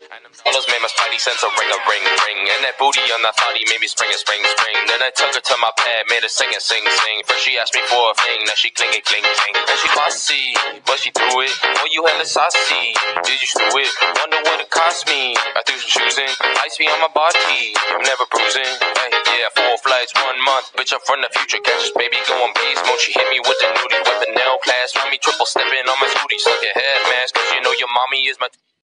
Dollars made my spidey sense a ring, and that booty on that thotty made me spring. Then I took her to my pad, made her sing. First she asked me for a thing, now she cling. And she bossy, but she threw it. Oh, you hella saucy, did you screw it? Wonder what it cost me. I threw some shoes in, ice me on my body, I'm never bruising. Hey, yeah, 4 flights, 1 month, bitch, I'm from the future. Catch this baby going beast mode. She hit me with the nudie, weapon nail class, run me triple stepping on my scooty. Suck your head mask, cause you know your mommy is my